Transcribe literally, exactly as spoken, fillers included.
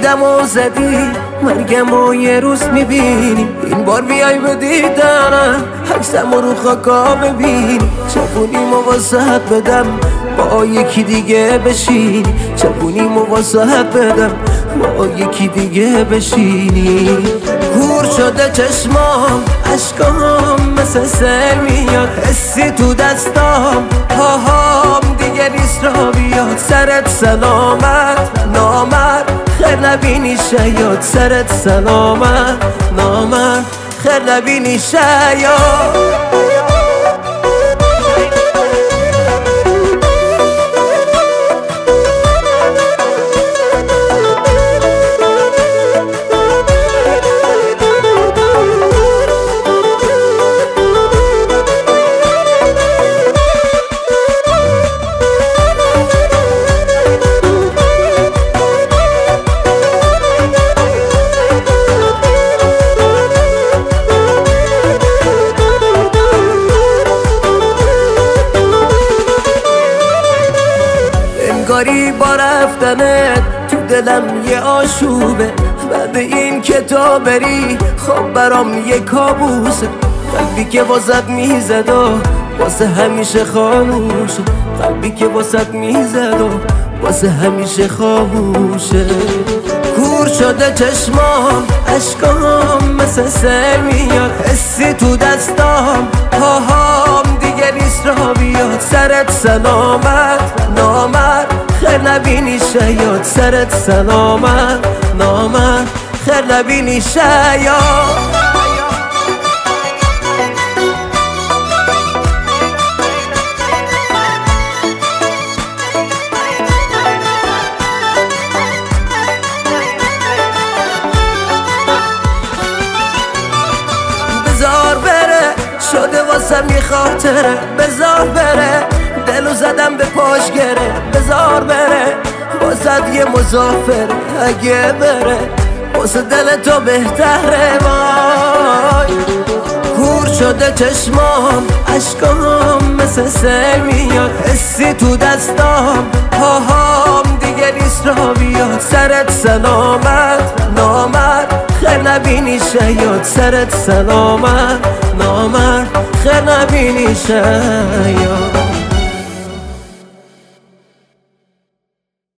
دیدم و زدی مرگم و یه روز میبینی. این بار بیای به دیدنم عکسم رو خاکا ببینی. چپونیمو واسهت بدم با یکی دیگه بشینی. چپونیمو واسهت بدم با یکی دیگه بشینی. کور شده چشمام عشقام مثل سل میاد. حسی تو دستام پاهام دیگه نیست را بیاد. سرت سلامت نامرد خیر نبینی شیاد. سرت سلامت نامرد خیر نبینی شیاد. انگاری با رفتنت تو دلم یه آشوبه. بعد این که تو بری خب برام یه کابوسه. قلبی که واسط میزد و واسه همیشه خاموشه. قلبی که واسط میزد و واسه همیشه خاموشه. کور شده چشمام عشقام مثل سل میاد. حسی تو دستام پاهام دیگه نیست را بیاد. سرت سلامت نامرد خیر نبینی شیاد. سرت سلامت نامرد خیر نبینی شیاد. بذار بره شده واسم یه خاطره. بذار بره دلو زدم به پاش گره. بذار بره واسد یه مسافر اگه بره واسه دل تو بهتره. وای کور شده چشمام عشقام مثل سل میاد. حسی تو دستام پاهام دیگه نیست را بیاد. سرت سلامت نامرد خیر نبینی شیاد. سرت سلامت نامرد خیر نبینی شیاد.